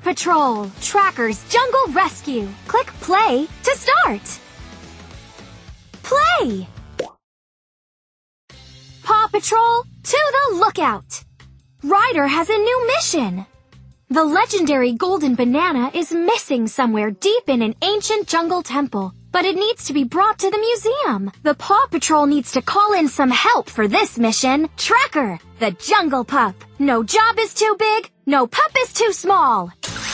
Patrol, Tracker's Jungle Rescue. Click play to start. Play! Paw Patrol, to the lookout! Ryder has a new mission. The legendary golden banana is missing somewhere deep in an ancient jungle temple, but it needs to be brought to the museum. The Paw Patrol needs to call in some help for this mission. Tracker, the jungle pup. No job is too big, no pup is too small.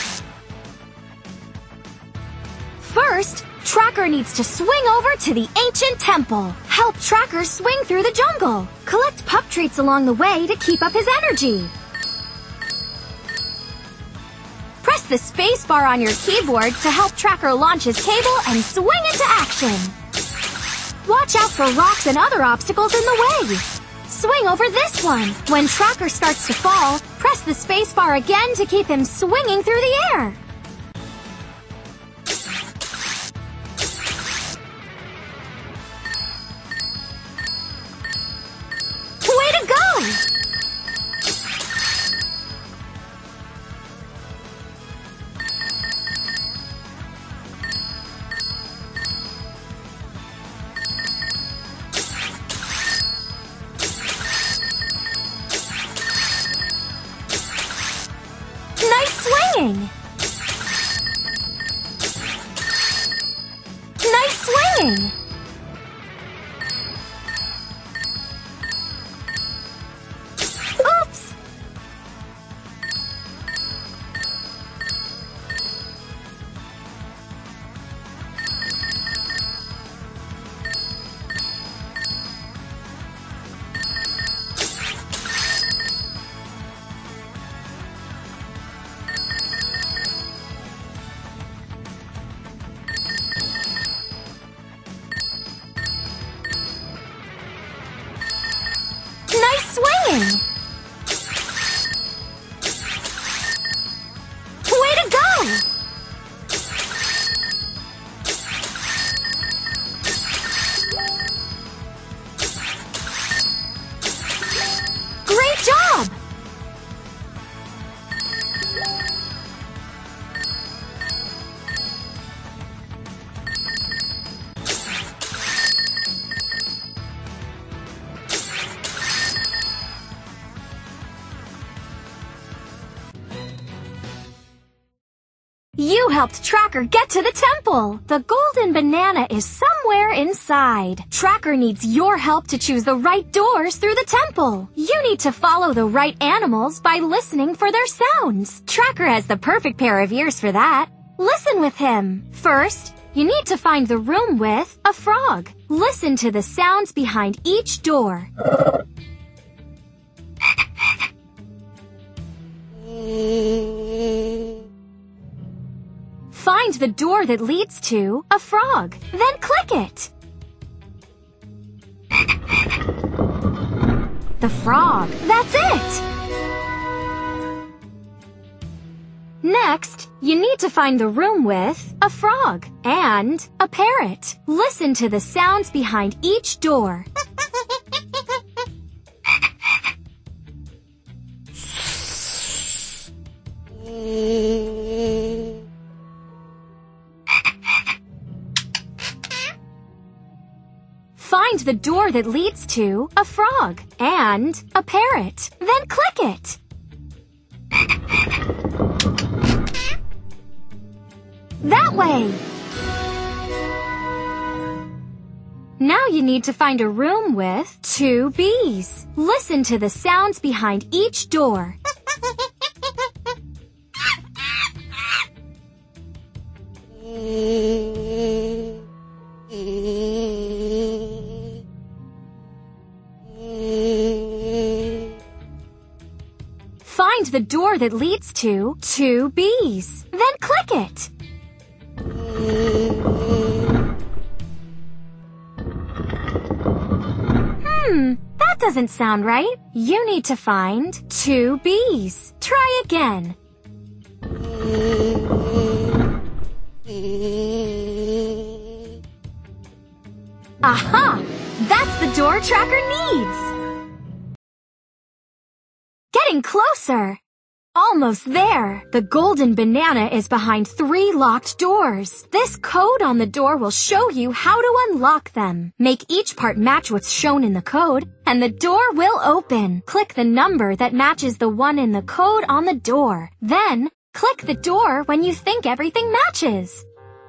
First, Tracker needs to swing over to the ancient temple. Help Tracker swing through the jungle. Collect pup treats along the way to keep up his energy. Press the space bar on your keyboard to help Tracker launch his cable and swing into action. Watch out for rocks and other obstacles in the way. Swing over this one. When Tracker starts to fall, press the space bar again to keep him swinging through the air. Way to go! Nice swinging! Nice swinging! Oops! Nice swinging! Way to go! Great job! You helped Tracker get to the temple. The golden banana is somewhere inside. Tracker needs your help to choose the right doors through the temple. You need to follow the right animals by listening for their sounds. Tracker has the perfect pair of ears for that. Listen with him. First, you need to find the room with a frog. Listen to the sounds behind each door. Find the door that leads to a frog, then click it. The frog, that's it! Next, you need to find the room with a frog and a parrot. Listen to the sounds behind each door. Find the door that leads to a frog and a parrot, then click it. That way! Now you need to find a room with 2 bees. Listen to the sounds behind each door. Find the door that leads to 2 bees, then click it. That doesn't sound right. You need to find 2 bees. Try again. Aha! That's the door Tracker needs! Getting closer! Almost there! The golden banana is behind 3 locked doors. This code on the door will show you how to unlock them. Make each part match what's shown in the code, and the door will open. Click the number that matches the one in the code on the door. Then, click the door when you think everything matches.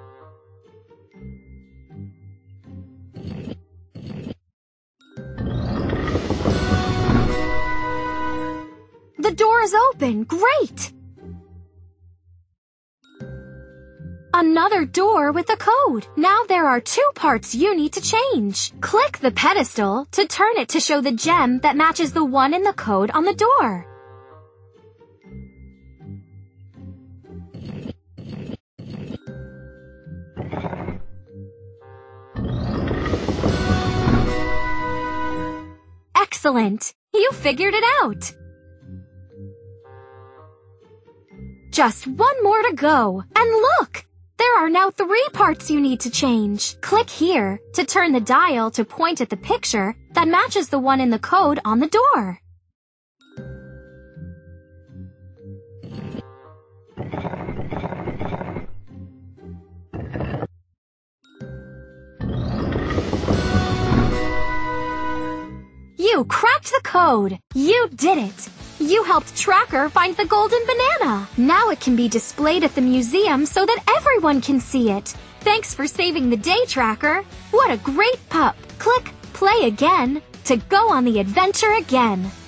The door is open. Great! Another door with a code. Now there are 2 parts you need to change. Click the pedestal to turn it to show the gem that matches the one in the code on the door. Excellent! You figured it out! Just 1 more to go. And look! There are now 3 parts you need to change. Click here to turn the dial to point at the picture that matches the one in the code on the door. You cracked the code! You did it! You helped Tracker find the golden banana! Now it can be displayed at the museum so that everyone can see it! Thanks for saving the day, Tracker! What a great pup! Click Play Again to go on the adventure again!